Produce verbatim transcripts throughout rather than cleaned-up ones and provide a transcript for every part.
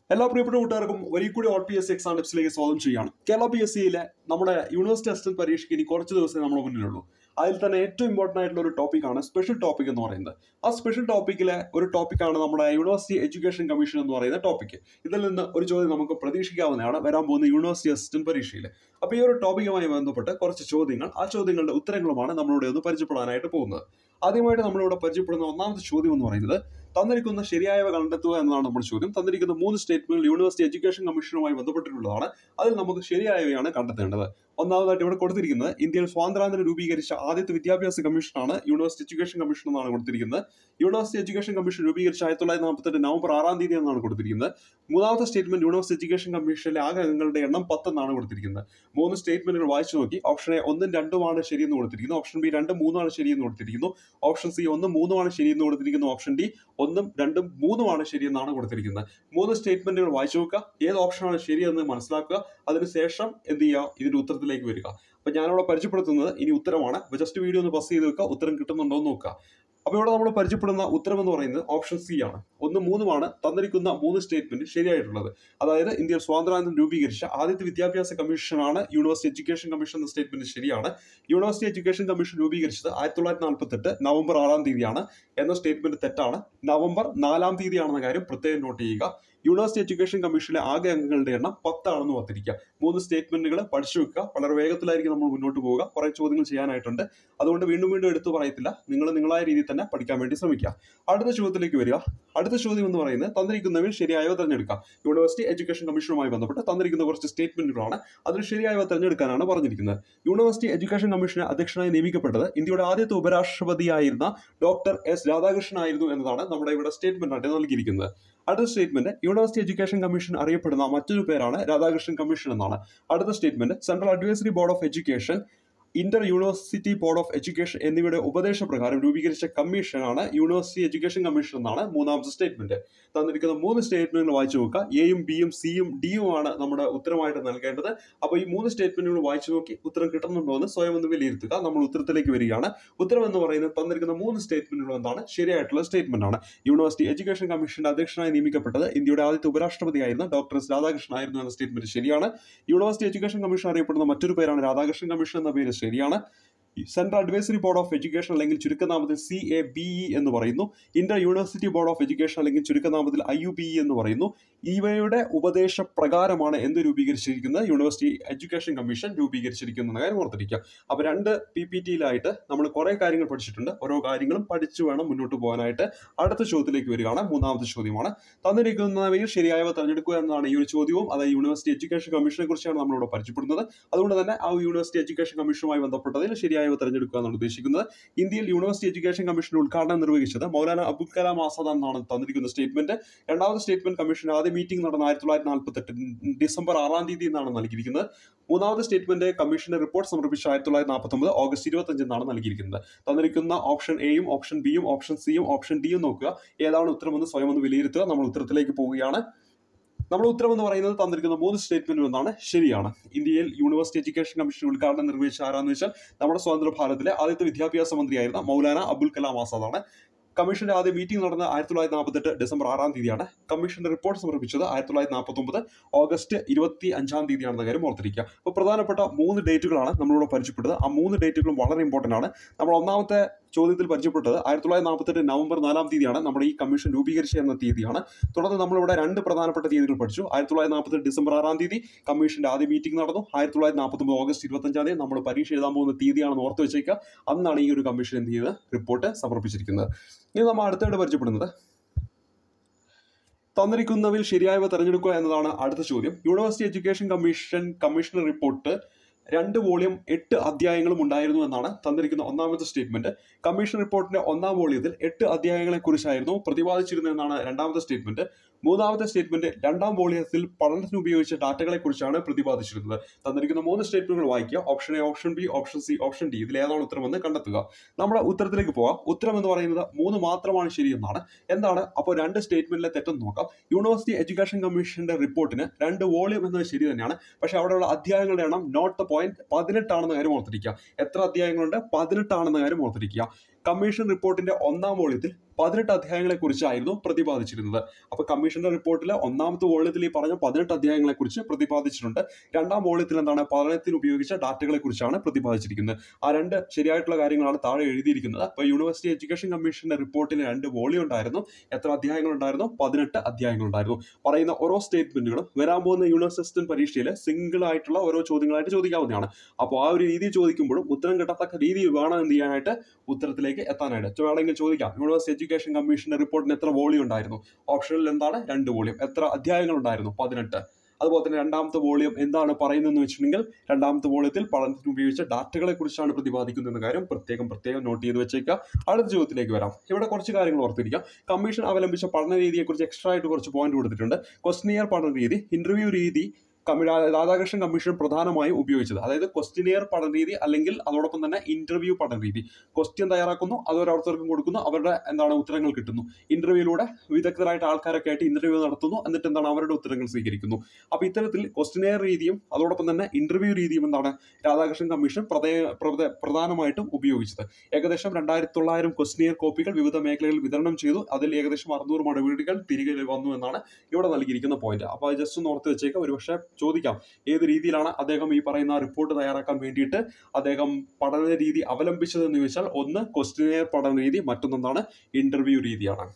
എല്ലാ പ്രിയപ്പെട്ട കൂട്ടുകാർക്കും ഒരിക്കൽ കൂടി all P S C exam ടിപ്സിലേക്ക് സ്വാഗതം ചെയ്യാണ്. കേരള പി എസ് സിയിലെ നമ്മുടെ യൂണിവേഴ്സിറ്റി അസിസ്റ്റന്റ് പരീക്ഷയ്ക്ക് ഇനി കുറച്ച് ദിവസമേ നമ്മുടെ മുന്നിലുള്ളൂ. അതിൽ തന്നെ ഏറ്റവും ഇമ്പോർട്ടൻ്റ് ആയിട്ടുള്ള ഒരു ടോപ്പിക്കാണ് സ്പെഷ്യൽ ടോപ്പിക് എന്ന് പറയുന്നത്. ആ സ്പെഷ്യൽ ടോപ്പിക്കിലെ ഒരു ടോപ്പിക്കാണ് നമ്മുടെ യൂണിവേഴ്സിറ്റി എഡ്യൂക്കേഷൻ കമ്മീഷൻ എന്ന് പറയുന്ന ടോപ്പിക്ക്. ഇതിൽ നിന്ന് ഒരു ചോദ്യം നമുക്ക് പ്രതീക്ഷിക്കാവുന്നതാണ് വരാൻ പോകുന്ന യൂണിവേഴ്സിറ്റി അസിസ്റ്റന്റ് പരീക്ഷയിൽ. അപ്പോൾ ഈ ഒരു ടോപ്പിക്കുമായി ബന്ധപ്പെട്ട് കുറച്ച് ചോദ്യങ്ങൾ, ആ ചോദ്യങ്ങളുടെ ഉത്തരങ്ങളുമാണ് നമ്മളിവിടെ ഒന്ന് പരിചയപ്പെടാനായിട്ട് പോകുന്നത്. ആദ്യമായിട്ട് നമ്മളിവിടെ പരിചയപ്പെടുന്ന ഒന്നാമത്തെ ചോദ്യം എന്ന് പറയുന്നത് തന്നിരിക്കുന്ന ശരിയായവ കണ്ടെത്തുക എന്നതാണ് നമ്മുടെ ചോദ്യം. തന്നിരിക്കുന്ന മൂന്ന് സ്റ്റേറ്റ്മെന്റുകൾ യൂണിവേഴ്സിറ്റി എഡ്യൂക്കേഷൻ കമ്മീഷനുമായി ബന്ധപ്പെട്ടിട്ടുള്ളതാണ്. അതിൽ നമുക്ക് ശരിയായവയാണ് കണ്ടെത്തേണ്ടത്. ഒന്നാമതായിട്ട് ഇവിടെ കൊടുത്തിരിക്കുന്നത് ഇന്ത്യയിൽ സ്വാതന്ത്ര്യാനന്തരം രൂപീകരിച്ച ആദ്യത്തെ വിദ്യാഭ്യാസ കമ്മീഷനാണ് യൂണിവേഴ്സിറ്റി എഡ്യൂക്കേഷൻ കമ്മീഷൻ എന്നാണ് കൊടുത്തിരിക്കുന്നത്. യൂണിവേഴ്സിറ്റി എഡ്യൂക്കേഷൻ കമ്മീഷൻ രൂപീകരിച്ച ആയിരത്തി തൊള്ളായിരത്തി നാൽപ്പത്തെട്ട് നവംബർ ആറാം തീയതി എന്നാണ് കൊടുത്തിരിക്കുന്നത്. മൂന്നാമത്തെ സ്റ്റേറ്റ്മെന്റ് യൂണിവേഴ്സിറ്റി എഡ്യൂക്കേഷൻ കമ്മീഷനിലെ ആകെ അംഗങ്ങളുടെ എണ്ണം പത്ത് എന്നാണ് കൊടുത്തിരിക്കുന്നത്. മൂന്ന് സ്റ്റേറ്റ്മെന്റുകൾ വായിച്ചു നോക്കി. ഓപ്ഷൻ എ ഒന്നും രണ്ടുമാണ് ശരിയെന്ന് കൊടുത്തിരിക്കുന്നു. ഓപ്ഷൻ ബി രണ്ടും മൂന്നുമാണ് ശരിയെന്ന് കൊടുത്തിരിക്കുന്നു. ഓപ്ഷൻ സി ഒന്നും മൂന്നുമാണ് ശരിയെന്ന് കൊടുത്തിരിക്കുന്നു. ഓപ്ഷൻ ഡി ഒന്നും രണ്ടും മൂന്നുമാണ് ശരിയെന്നാണ് കൊടുത്തിരിക്കുന്നത്. മൂന്ന് സ്റ്റേറ്റ്മെന്റുകൾ വായിച്ചു നോക്കുക, ഏത് ഓപ്ഷനാണ് ശരിയെന്ന് മനസ്സിലാക്കുക. അതിനുശേഷം എന്ത് ചെയ്യുക, ഇതിന്റെ ഉത്തരത്തിലേക്ക് വരിക. അപ്പൊ ഞാനിവിടെ പരിചയപ്പെടുത്തുന്നത് ഇനി ഉത്തരമാണ്. അപ്പൊ ജസ്റ്റ് വീഡിയോ ഒന്ന് പസ് ചെയ്ത് വെക്കുക, ഉത്തരം കിട്ടുന്നുണ്ടോ എന്ന് നോക്കുക. അപ്പോൾ ഇവിടെ നമ്മൾ പരിചയപ്പെടുന്ന ഉത്തരം എന്ന് പറയുന്നത് ഓപ്ഷൻ സി ആണ്. ഒന്ന് മൂന്നുമാണ് തന്നിരിക്കുന്ന മൂന്ന് സ്റ്റേറ്റ്മെന്റ് ശരിയായിട്ടുള്ളത്. അതായത് ഇന്ത്യയിൽ സ്വാതന്ത്ര്യാനന്തരം രൂപീകരിച്ച ആദ്യത്തെ വിദ്യാഭ്യാസ കമ്മീഷനാണ് യൂണിവേഴ്സിറ്റി എഡ്യൂക്കേഷൻ കമ്മീഷൻ എന്ന സ്റ്റേറ്റ്മെന്റ് ശരിയാണ്. യൂണിവേഴ്സിറ്റി എഡ്യൂക്കേഷൻ കമ്മീഷൻ രൂപീകരിച്ചത് ആയിരത്തി തൊള്ളായിരത്തി നാൽപ്പത്തെട്ട് നവംബർ ആറാം തീയതിയാണ് എന്ന സ്റ്റേറ്റ്മെന്റ് തെറ്റാണ്. നവംബർ നാലാം തീയതിയാണെന്ന കാര്യം പ്രത്യേകം നോട്ട് ചെയ്യുക. യൂണിവേഴ്സിറ്റി എഡ്യൂക്കേഷൻ കമ്മീഷനിലെ ആകെ അംഗങ്ങളുടെ എണ്ണം പത്താണെന്ന് ഓർത്തിരിക്കുക. മൂന്ന് സ്റ്റേറ്റ്മെന്റുകൾ പഠിച്ചു വെക്കുക. വളരെ വേഗത്തിലായിരിക്കും നമ്മൾ മുന്നോട്ട് പോവുക. കുറെ ചോദ്യങ്ങൾ ചെയ്യാനായിട്ടുണ്ട്. അതുകൊണ്ട് വീണ്ടും വീണ്ടും എടുത്തു പറയത്തില്ല. നിങ്ങൾ നിങ്ങളായ രീതിയിൽ തന്നെ പഠിക്കാൻ വേണ്ടി ശ്രമിക്കുക. അടുത്ത ചോദ്യത്തിലേക്ക് വരിക. അടുത്ത ചോദ്യം എന്ന് പറയുന്നത് തന്നിരിക്കുന്നവയിൽ ശരിയായവ തിരഞ്ഞെടുക്കുക. യൂണിവേഴ്സിറ്റി എഡ്യൂക്കേഷൻ കമ്മീഷനുമായി ബന്ധപ്പെട്ട് തന്നിരിക്കുന്ന കുറച്ച് സ്റ്റേറ്റ്മെന്റുകളാണ്. അതിൽ ശരിയായവ തിരഞ്ഞെടുക്കാനാണ് പറഞ്ഞിരിക്കുന്നത്. യൂണിവേഴ്സിറ്റി എഡ്യൂക്കേഷൻ കമ്മീഷന് അധ്യക്ഷനായി നിയമിക്കപ്പെട്ടത് ഇന്ത്യയുടെ ആദ്യത്തെ ഉപരാഷ്ട്രപതിയായിരുന്ന ഡോക്ടർ എസ് രാധാകൃഷ്ണൻ ആയിരുന്നു എന്നതാണ് നമ്മുടെ ഇവിടെ സ്റ്റേറ്റ്മെന്റ് ആയിട്ട് നൽകിയിരിക്കുന്നത്. അടുത്ത സ്റ്റേറ്റ്മെന്റ് യൂണിവേഴ്സിറ്റി എഡ്യൂക്കേഷൻ കമ്മീഷൻ അറിയപ്പെടുന്ന മറ്റൊരു പേരാണ് രാധാകൃഷ്ണൻ കമ്മീഷൻ എന്നാണ്. അടുത്ത statement central advisory board of education, inter university board of education എന്നിവയുടെ ഉപദേശപ്രകാരം രൂപീകരിച്ച കമ്മീഷനാണ് യൂണിവേഴ്സിറ്റി എഡ്യൂക്കേഷൻ കമ്മീഷൻ എന്നാണ് മൂന്നാമത്തെ സ്റ്റേറ്റ്മെന്റ്. തന്നിരിക്കുന്ന മൂന്ന് സ്റ്റേറ്റ്മെന്റുകൾ വായിച്ചു നോക്കുക. എയും ബിയും സിയും ഡിയും ആണ് നമ്മുടെ ഉത്തരമായിട്ട് നൽകേണ്ടത്. അപ്പോൾ ഈ മൂന്ന് സ്റ്റേറ്റ്മെന്റുകൾ വായിച്ചു നോക്കി ഉത്തരം കിട്ടുന്നുണ്ടോ എന്ന് സ്വയം ഒന്ന് വിലയിരുത്തുക. നമ്മൾ ഉത്തരത്തിലേക്ക് വരികയാണ്. ഉത്തരം എന്ന് പറയുന്നത് തന്നിരിക്കുന്ന മൂന്ന് സ്റ്റേറ്റ്മെന്റുകൾ എന്താണ് ശരിയായിട്ടുള്ള സ്റ്റേറ്റ്മെന്റ് ആണ്. യൂണിവേഴ്സിറ്റി എഡ്യൂക്കേഷൻ കമ്മീഷന്റെ അധ്യക്ഷനായി നിയമിക്കപ്പെട്ടത് ഇന്ത്യയുടെ ആദ്യത്തെ ഉപരാഷ്ട്രപതിയായിരുന്ന ഡോക്ടർ എസ് രാധാകൃഷ്ണൻ ആയിരുന്നു എന്ന സ്റ്റേറ്റ്മെന്റ് ശരിയാണ്. യൂണിവേഴ്സിറ്റി എഡ്യൂക്കേഷൻ കമ്മീഷൻ അറിയപ്പെടുന്ന മറ്റൊരു പേരാണ് രാധാകൃഷ്ണൻ കമ്മീഷൻ എന്ന പേര് ശരിയാണ്. Central advisory board of education അല്ലെങ്കിൽ ചുരുക്കനാമത്തിൽ സി എ ബി ഇ എന്ന് പറയുന്നു. Inter university board of education അല്ലെങ്കിൽ ചുരുക്കനാമത്തിൽ ഐ യു ബി ഇ എന്ന് പറയുന്നു. ഇവയുടെ ഉപദേശപ്രകാരമാണ് എന്ത് രൂപീകരിച്ചിരിക്കുന്നത്, യൂണിവേഴ്സിറ്റി എഡ്യൂക്കേഷൻ കമ്മീഷൻ രൂപീകരിച്ചിരിക്കുന്ന കാര്യം ഓർത്തിരിക്കുക. അപ്പൊ രണ്ട് പി പി ടിയിലായിട്ട് നമ്മൾ കുറെ കാര്യങ്ങൾ പഠിച്ചിട്ടുണ്ട്. ഓരോ കാര്യങ്ങളും പഠിച്ചു വേണം മുന്നോട്ട് പോകാനായിട്ട്. അടുത്ത ചോദ്യത്തിലേക്ക് വരികയാണ്. മൂന്നാമത്തെ ചോദ്യമാണ് തന്നിരിക്കുന്നവയിൽ ശരിയായവ തെരഞ്ഞെടുക്കുക എന്നതാണ് ഈ ഒരു ചോദ്യവും. അതായത് യൂണിവേഴ്സിറ്റി എഡ്യൂക്കേഷൻ കമ്മീഷനെ കുറിച്ചാണ് നമ്മളിവിടെ പരിചയപ്പെടുന്നത്. അതുകൊണ്ട് തന്നെ ആ യൂണിവേഴ്സിറ്റി എഡ്യൂക്കേഷൻ കമ്മീഷനുമായി ബന്ധപ്പെട്ടതിൽ ശരിയായ തെരഞ്ഞെടുക്കുക എന്നാണ് ഉദ്ദേശിക്കുന്നത്. ഇന്ത്യയിൽ യൂണിവേഴ്സിറ്റി എഡ്യൂക്കേഷൻ കമ്മീഷന്റെ ഉദ്ഘാടനം നിർവഹിച്ചത് മൗലാന അബുൽ കലാം ആസാദ് എന്നാണ് തന്നിരിക്കുന്ന സ്റ്റേറ്റ്മെന്റ്. രണ്ടാമത്തെ സ്റ്റേറ്റ്മെന്റ് കമ്മീഷൻ ആദ്യ മീറ്റിംഗ് നടന്ന ആയിരത്തി തൊള്ളായിരത്തി നാൽപ്പത്തെട്ട് ഡിസംബർ ആറാം തീയതി എന്നാണ് നൽകിയിരിക്കുന്നത്. മൂന്നാമത്തെ സ്റ്റേറ്റ്മെന്റ് കമ്മീഷന്റെ റിപ്പോർട്ട് സമർപ്പിച്ച ആയിരത്തി തൊള്ളായിരത്തി നാൽപ്പത്തി ഒമ്പത് ഓഗസ്റ്റ് ഇരുപത്തി അഞ്ചിനാണ് നൽകിയിരിക്കുന്നത്. തന്നിരിക്കുന്ന ഓപ്ഷൻ എയും ഓപ്ഷൻ ബിയും ഓപ്ഷൻ സിയും ഓപ്ഷൻ ഡിയും നോക്കുക. ഏതാണ് ഉത്തരമെന്ന് സ്വയം ഒന്ന് വിലയിരുത്തുക. നമ്മൾ ഉത്തരത്തിലേക്ക് പോവുകയാണ്. നമ്മുടെ ഉത്തരം എന്ന് പറയുന്നത് തന്നിരിക്കുന്ന മൂന്ന് സ്റ്റേറ്റ്മെന്റ് എന്നാണ് ശരിയാണ്. ഇന്ത്യയിൽ യൂണിവേഴ്സിറ്റി എഡ്യൂക്കേഷൻ കമ്മീഷൻ ഉദ്ഘാടനം നിർവഹിച്ച ആരാന്ന് വെച്ചാൽ നമ്മുടെ സ്വതന്ത്ര ഭാരതത്തിലെ ആദ്യത്തെ വിദ്യാഭ്യാസ മന്ത്രിയായിരുന്ന മൗലാന അബുൽ കലാം ആസാദ് ആണ്. കമ്മീഷന്റെ ആദ്യ മീറ്റിംഗ് നടന്ന ആയിരത്തി തൊള്ളായിരത്തി നാൽപ്പത്തെട്ട് ഡിസംബർ ആറാം തീയതിയാണ്. കമ്മീഷന്റെ റിപ്പോർട്ട് സമർപ്പിച്ചത് ആയിരത്തി തൊള്ളായിരത്തി നാൽപ്പത്തി ഒമ്പത് ഓഗസ്റ്റ് ഇരുപത്തി അഞ്ചാം തീയതിയാണെന്ന കാര്യം ഓർത്തിരിക്കുക. അപ്പോൾ പ്രധാനപ്പെട്ട മൂന്ന് ഡേറ്റുകളാണ് നമ്മളിവിടെ പരിചയപ്പെട്ടത്. ആ മൂന്ന് ഡേറ്റുകളും വളരെ ഇമ്പോർട്ടന്റ് ആണ്. നമ്മൾ ഒന്നാമത്തെ ചോദ്യത്തിൽ പരിചയപ്പെട്ടത് ആയിരത്തി തൊള്ളായിരത്തി നാൽപ്പത്തെട്ട് നവംബർ നാലാം തീയതിയാണ് നമ്മുടെ ഈ കമ്മീഷൻ രൂപീകരിച്ച എന്ന തീയതിയാണ്. തുടർന്ന് നമ്മളിവിടെ രണ്ട് പ്രധാനപ്പെട്ട തീയതികൾ പഠിച്ചു. ആയിരത്തി തൊള്ളായിരത്തി നാൽപ്പത്തെട്ട് ഡിസംബർ ആറാം തീയതി കമ്മീഷന്റെ ആദ്യ മീറ്റിംഗ് നടന്നു. ആയിരത്തി തൊള്ളായിരത്തി നാൽപ്പത്തി ഒമ്പത് ഓഗസ്റ്റ് ഇരുപത്തഞ്ചാം തീയതി നമ്മൾ പരീക്ഷ എഴുതാൻ പോകുന്ന തീയതിയാണെന്ന് ഓർത്ത് വെച്ചേക്കുക. അന്നാണ് ഈ ഒരു കമ്മീഷൻ എന്ത് ചെയ്ത് റിപ്പോർട്ട് സമർപ്പിച്ചിരിക്കുന്നത്. ഇനി നമ്മൾ അടുത്തവിടെ പരിചയപ്പെടുന്നത് തന്നിരിക്കുന്നതിൽ ശരിയായവ തെരഞ്ഞെടുക്കുക എന്നതാണ് അടുത്ത ചോദ്യം. University education commission commissioner report രണ്ട് വോളിയം എട്ട് അധ്യായങ്ങളും ഉണ്ടായിരുന്നു എന്നാണ് തന്നിരിക്കുന്ന ഒന്നാമത്തെ സ്റ്റേറ്റ്മെന്റ്. കമ്മീഷൻ റിപ്പോർട്ടിന്റെ ഒന്നാം വോളിയത്തിൽ എട്ട് അധ്യായങ്ങളെ കുറിച്ചായിരുന്നു പ്രതിപാദിച്ചിരുന്നതെന്നാണ് രണ്ടാമത്തെ സ്റ്റേറ്റ്മെന്റ്. മൂന്നാമത്തെ സ്റ്റേറ്റ്മെന്റ് രണ്ടാം വോളിയത്തിൽ പഠനത്തിന് ഉപയോഗിച്ച ഡാറ്റകളെ കുറിച്ചാണ് പ്രതിപാദിച്ചിരുന്നത്. തന്നിരിക്കുന്ന മൂന്ന് സ്റ്റേറ്റ്മെന്റുകൾ വായിക്കുക. Option A, option B, option C, option D. ഇതിൽ ഏതാണ് ഉത്തരമെന്ന് കണ്ടെത്തുക. നമ്മുടെ ഉത്തരത്തിലേക്ക് പോകാം. ഉത്തരം എന്ന് പറയുന്നത് മൂന്ന് മാത്രമാണ് ശരിയെന്നാണ്. എന്താണ് അപ്പോൾ രണ്ട് സ്റ്റേറ്റ്മെന്റിലെ തെറ്റെന്ന് നോക്കാം. യൂണിവേഴ്സിറ്റി എഡ്യൂക്കേഷൻ കമ്മീഷന്റെ റിപ്പോർട്ടിന് രണ്ട് വോളിയം എന്നത് ശരി തന്നെയാണ്. പക്ഷേ അവിടെയുള്ള അധ്യായങ്ങളുടെ എണ്ണം നോട്ട് ദ പോയിന്റ് പതിനെട്ടാണെന്ന കാര്യം ഓർത്തിരിക്കുക. എത്ര അധ്യായങ്ങളുണ്ട്? പതിനെട്ടാണെന്ന കാര്യം ഓർത്തിരിക്കുക. കമ്മീഷൻ റിപ്പോർട്ടിന്റെ ഒന്നാം വോളിയത്തിൽ പതിനെട്ട് അധ്യായങ്ങളെ കുറിച്ചായിരുന്നു പ്രതിപാദിച്ചിരുന്നത്. അപ്പോൾ കമ്മീഷന്റെ റിപ്പോർട്ടിൽ ഒന്നാമത്തെ വോള്യത്തിൽ ഈ പറഞ്ഞ പതിനെട്ട് അധ്യായങ്ങളെ കുറിച്ച് പ്രതിപാദിച്ചിട്ടുണ്ട്. രണ്ടാം വോള്യത്തിൽ എന്താണ് പഠനത്തിന് ഉപയോഗിച്ച ഡാറ്റകളെ കുറിച്ചാണ് പ്രതിപാദിച്ചിരിക്കുന്നത്. ആ രണ്ട് ശരിയായിട്ടുള്ള കാര്യങ്ങളാണ് താഴെ എഴുതിയിരിക്കുന്നത്. അപ്പോൾ യൂണിവേഴ്സിറ്റി എഡ്യൂക്കേഷൻ കമ്മീഷന്റെ റിപ്പോർട്ടിന് രണ്ട് വോള്യം ഉണ്ടായിരുന്നു. എത്ര അധ്യായങ്ങൾ ഉണ്ടായിരുന്നു? പതിനെട്ട് അധ്യായങ്ങൾ ഉണ്ടായിരുന്നു. പറയുന്ന ഓരോ സ്റ്റേറ്റ്മെന്റുകളും വരാൻ പോകുന്ന യൂണിവേഴ്സിറ്റി അസിസ്റ്റന്റ് പരീക്ഷയിൽ സിംഗിൾ ആയിട്ടുള്ള ഓരോ ചോദ്യങ്ങളായിട്ട് ചോദിക്കാവുന്നതാണ്. അപ്പോൾ ആ ഒരു രീതിയിൽ ചോദിക്കുമ്പോഴും ഉത്തരം കിട്ടത്തക്ക രീതിയിൽ വേണം എന്ത് ചെയ്യാനായിട്ട്, ഉത്തരത്തിലേക്ക് എത്താനായിട്ട്. വേണമെങ്കിൽ ചോദിക്കാം, യൂണിവേഴ്സിറ്റി എഡ്യൂക്കേഷൻ കമ്മീഷന്റെ റിപ്പോർട്ടിന് എത്ര വോള്യം ഉണ്ടായിരുന്നു? ഓപ്ഷനിൽ എന്താണ്? രണ്ട് വോള്യം. എത്ര അധ്യായങ്ങൾ ഉണ്ടായിരുന്നു? പതിനെട്ട്. അതുപോലെ തന്നെ രണ്ടാമത്തെ വോള്യം എന്താണ് പറയുന്നതെന്ന് വെച്ചിട്ടുണ്ടെങ്കിൽ, രണ്ടാമത്തെ വോള്യത്തിൽ പഠനത്തിന് ഉപയോഗിച്ച ഡാറ്റകളെ കുറിച്ചാണ് പ്രതിപാദിക്കുന്നത് എന്ന കാര്യം പ്രത്യേകം പ്രത്യേകം നോട്ട് ചെയ്ത് വെച്ചേക്കുക. അടുത്ത ചോദ്യത്തിലേക്ക് വരാം. ഇവിടെ കുറച്ച് കാര്യങ്ങൾ ഓർത്തിരിക്കുക. കമ്മീഷൻ അവലംബിച്ച പഠന രീതിയെക്കുറിച്ച് എക്സ്ട്രാ ആയിട്ട് കുറച്ച് പോയിന്റ് കൊടുത്തിട്ടുണ്ട്. ക്വസ്റ്റ്യനിയർ പഠന രീതി, ഇന്റർവ്യൂ രീതി രാധാകൃഷ്ണൻ കമ്മീഷൻ പ്രധാനമായും ഉപയോഗിച്ചത്. അതായത് ക്വസ്റ്റ്യനിയർ പഠന രീതി അല്ലെങ്കിൽ അതോടൊപ്പം തന്നെ ഇന്റർവ്യൂ പഠന രീതി. ക്വസ്റ്റ്യൻ തയ്യാറാക്കുന്നു, അത് ഓരോരുത്തർക്കും കൊടുക്കുന്നു, അവരുടെ എന്താണ് ഉത്തരങ്ങൾ കിട്ടുന്നു. ഇന്റർവ്യൂയിലൂടെ വിദഗ്ധരായിട്ട് ആൾക്കാരൊക്കെ ആയിട്ട് ഇന്റർവ്യൂ നടത്തുന്നു, എന്നിട്ട് എന്താണ് അവരുടെ ഉത്തരങ്ങൾ സ്വീകരിക്കുന്നു. അപ്പോൾ ഇത്തരത്തിൽ ക്വസ്റ്റ്യനിയർ രീതിയും അതോടൊപ്പം തന്നെ ഇന്റർവ്യൂ രീതിയും എന്താണ് രാധാകൃഷ്ണൻ കമ്മീഷൻ പ്രധാനമായിട്ടും ഉപയോഗിച്ചത്. ഏകദേശം രണ്ടായിരത്തി തൊള്ളായിരം ക്വസ്റ്റ്യനിയർ കോപ്പികൾ വിവിധ മേഖലകളിൽ വിതരണം ചെയ്തു. അതിൽ ഏകദേശം അറുന്നൂറ് മറുപടികൾ തിരികെ വന്നു എന്നാണ് ഇവിടെ നൽകിയിരിക്കുന്ന പോയിന്റ്. അപ്പോൾ അത് ജസ്റ്റ് ഒന്ന് ഓർത്ത് വെച്ചേക്കാം. ഒരുപക്ഷെ ചോദിക്കാം, ഏത് രീതിയിലാണ് അദ്ദേഹം ഈ പറയുന്ന റിപ്പോർട്ട് തയ്യാറാക്കാൻ വേണ്ടിയിട്ട് അദ്ദേഹം പഠന രീതി അവലംബിച്ചതെന്ന് ചോദിച്ചാൽ, ഒന്ന് ക്വസ്റ്റ്യനിയർ പഠന രീതി, മറ്റൊന്നെന്താണ് ഇന്റർവ്യൂ രീതിയാണ്.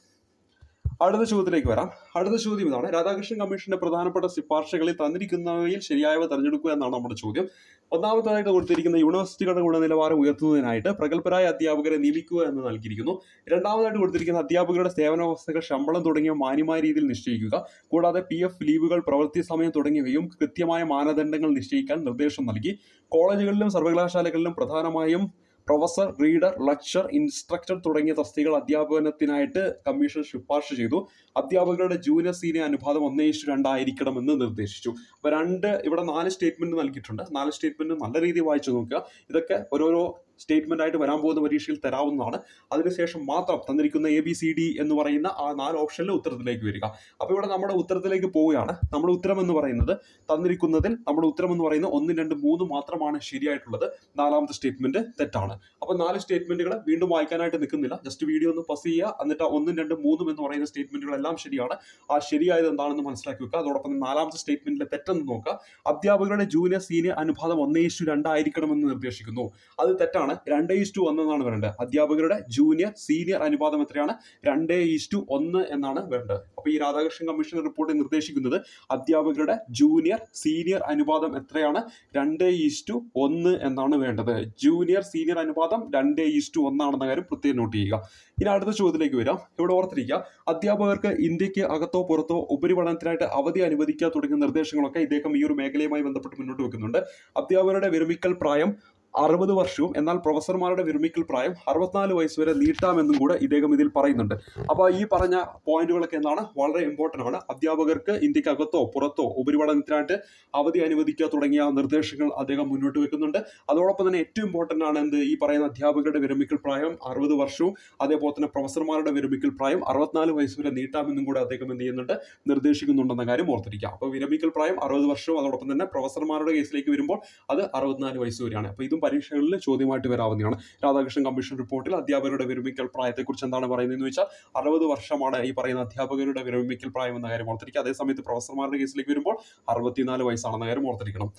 അടുത്ത ചോദ്യത്തിലേക്ക് വരാം. അടുത്ത ചോദ്യം ഇതാണ്: രാധാകൃഷ്ണൻ കമ്മീഷന്റെ പ്രധാനപ്പെട്ട ശുപാർശകളിൽ തന്നിരിക്കുന്നവയിൽ ശരിയായവ തെരഞ്ഞെടുക്കുക എന്നാണ് നമ്മുടെ ചോദ്യം. ഒന്നാമതായിട്ട് കൊടുത്തിരിക്കുന്ന യൂണിവേഴ്സിറ്റികളുടെ ഗുണനിലവാരം ഉയർത്തുന്നതിനായിട്ട് പ്രഗത്ഭരായ അധ്യാപകരെ നിയമിക്കുക എന്ന് നൽകിയിരിക്കുന്നു. രണ്ടാമതായിട്ട് കൊടുത്തിരിക്കുന്ന അധ്യാപകരുടെ സേവന വ്യവസ്ഥകൾ, ശമ്പളം തുടങ്ങിയ മാന്യമായ രീതിയിൽ നിശ്ചയിക്കുക. കൂടാതെ പി എഫ് ലീവുകൾ, പ്രവൃത്തി സമയം തുടങ്ങിയവയും കൃത്യമായ മാനദണ്ഡങ്ങൾ നിശ്ചയിക്കാൻ നിർദ്ദേശം നൽകി. കോളേജുകളിലും സർവകലാശാലകളിലും പ്രധാനമായും പ്രൊഫസർ, റീഡർ, ലെക്ചർ, ഇൻസ്ട്രക്ടർ തുടങ്ങിയ തസ്തികകൾ അധ്യാപനത്തിനായിട്ട് കമ്മീഷൻ ശുപാർശ ചെയ്തു. അധ്യാപകരുടെ ജൂനിയർ സീനിയർ അനുപാതം ഒന്നേ ഇഷ്ടു രണ്ടായിരിക്കണമെന്ന് നിർദ്ദേശിച്ചു. അപ്പോൾ രണ്ട് ഇവിടെ നാല് സ്റ്റേറ്റ്മെന്റ് നൽകിയിട്ടുണ്ട്. നാല് സ്റ്റേറ്റ്മെന്റ് നല്ല രീതിയിൽ വായിച്ചു നോക്കുക. ഇതൊക്കെ ഓരോരോ സ്റ്റേറ്റ്മെന്റ് ആയിട്ട് വരാൻ പോകുന്ന പരീക്ഷയിൽ തരാവുന്നതാണ്. അതിനുശേഷം മാത്രം തന്നിരിക്കുന്ന എ ബി സി ഡി എന്ന് പറയുന്ന ആ നാല് ഓപ്ഷനിൽ ഉത്തരത്തിലേക്ക് വരിക. അപ്പോൾ ഇവിടെ നമ്മുടെ ഉത്തരത്തിലേക്ക് പോവുകയാണ്. നമ്മുടെ ഉത്തരം എന്ന് പറയുന്നത് തന്നിരിക്കുന്നതിൽ നമ്മുടെ ഉത്തരം എന്ന് പറയുന്നത് ഒന്ന്, രണ്ട്, മൂന്ന് മാത്രമാണ് ശരിയായിട്ടുള്ളത്. നാലാമത്തെ സ്റ്റേറ്റ്മെന്റ് തെറ്റാണ്. അപ്പോൾ നാല് സ്റ്റേറ്റ്മെന്റുകൾ വീണ്ടും വായിക്കാനായിട്ട് നിൽക്കുന്നില്ല. ജസ്റ്റ് വീഡിയോ ഒന്ന് പസ് ചെയ്യുക. എന്നിട്ട് ഒന്നും രണ്ടും മൂന്നും എന്ന് പറയുന്ന സ്റ്റേറ്റ്മെന്റുകളെല്ലാം ശരിയാണ്. ആ ശരിയായത് എന്താണെന്ന് മനസ്സിലാക്കി വെക്കുക. അതോടൊപ്പം നാലാമത്തെ സ്റ്റേറ്റ്മെന്റിലെ തെറ്റെന്ന് നോക്കുക. അധ്യാപകരുടെ ജൂനിയർ സീനിയർ അനുപാതം ഒന്നേ ഇഷ്ടു രണ്ടായിരിക്കണമെന്ന് നിർദ്ദേശിക്കുന്നു. അത് തെറ്റാണ്. രണ്ടേ ഇഷ്ടു ഒന്നെന്നാണ് വേണ്ടത്. അധ്യാപകരുടെ ജൂനിയർ സീനിയർ അനുപാതം എത്രയാണ്? രണ്ടേ ഇഷ്ടു ഒന്ന് എന്നാണ് വേണ്ടത്. അപ്പോൾ ഈ രാധാകൃഷ്ണൻ കമ്മീഷൻ റിപ്പോർട്ടിൽ നിർദ്ദേശിക്കുന്നത് അധ്യാപകരുടെ ജൂനിയർ സീനിയർ അനുപാതം എത്രയാണ്? രണ്ടേ ഇഷ്ടു ഒന്ന് എന്നാണ് വേണ്ടത്. ജൂനിയർ സീനിയർ അനുപാതം രണ്ടേ ഇഷ്ടു ഒന്നാണെന്ന കാര്യം പ്രത്യേകം നോട്ട് ചെയ്യുക. ഇനി അടുത്ത ചോദ്യത്തിലേക്ക് വരാം. ഇവിടെ ഓർത്തിരിക്കുക, അധ്യാപകർക്ക് ഇന്ത്യക്ക് അകത്തോ പുറത്തോ ഉപരിപഠനത്തിനായിട്ട് അവധി അനുവദിക്കുക തുടങ്ങിയ നിർദ്ദേശങ്ങളൊക്കെ ഇദ്ദേഹം ഈ ഒരു മേഖലയുമായി ബന്ധപ്പെട്ട് മുന്നോട്ട് വെക്കുന്നുണ്ട്. അധ്യാപകരുടെ വിരമിക്കൽ പ്രായം അറുപത് വർഷവും എന്നാൽ പ്രൊഫസർമാരുടെ വിരമിക്കൽ പ്രായം അറുപത്തിനാല് വയസ്സ് വരെ നീട്ടാമെന്നും കൂടെ ഇദ്ദേഹം ഇതിൽ പറയുന്നുണ്ട്. അപ്പോൾ ഈ പറഞ്ഞ പോയിന്റുകളൊക്കെ എന്താണ്? വളരെ ഇമ്പോർട്ടൻ്റ് ആണ്. അധ്യാപകർക്ക് ഇന്ത്യക്ക് അകത്തോ പുറത്തോ ഉപരിപഠനത്തിനായിട്ട് അവധി അനുവദിക്കുക തുടങ്ങിയ നിർദ്ദേശങ്ങൾ അദ്ദേഹം മുന്നോട്ട് വെക്കുന്നുണ്ട്. അതോടൊപ്പം തന്നെ ഏറ്റവും ഇമ്പോർട്ടൻ്റ് ആണ് എന്ത്? ഈ പറയുന്ന അധ്യാപകരുടെ വിരമിക്കൽ പ്രായം അറുപത് വർഷവും അതേപോലെ തന്നെ പ്രൊഫസർമാരുടെ വിരമിക്കൽ പ്രായം അറുപത്തിനാല് വയസ്സ് വരെ നീട്ടാമെന്നും കൂടെ അദ്ദേഹം എന്ത് ചെയ്യുന്നുണ്ട്? നിർദ്ദേശിക്കുന്നുണ്ടെന്ന കാര്യം ഓർത്തിരിക്കുക. അപ്പോൾ വിരമിക്കൽ പ്രായം അറുപത് വർഷവും അതോടൊപ്പം തന്നെ പ്രൊഫസർമാരുടെ കേസിലേക്ക് വരുമ്പോൾ അത് അറുപത്തിനാല് വയസ്സ് വരെയാണ്. അപ്പോൾ ഇതും പരീക്ഷകളിൽ ചോദ്യമായിട്ട് വരാവുന്നതാണ്. രാധാകൃഷ്ണൻ കമ്മീഷൻ റിപ്പോർട്ടിൽ അധ്യാപകരുടെ വിരമിക്കൽ പ്രായത്തെക്കുറിച്ച് എന്താണ് പറയുന്നതെന്ന് വെച്ചാൽ അറുപത് വർഷമാണ് ഈ പറയുന്ന അധ്യാപകരുടെ വിരമിക്കൽ പ്രായം എന്ന കാര്യം ഓർത്തിരിക്കുക. അതേസമയത്ത് പ്രൊഫസർമാരുടെ കേസിലേക്ക് വരുമ്പോൾ അറുപത്തിനാല് വയസ്സാണെന്ന കാര്യം ഓർത്തിരിക്കണം.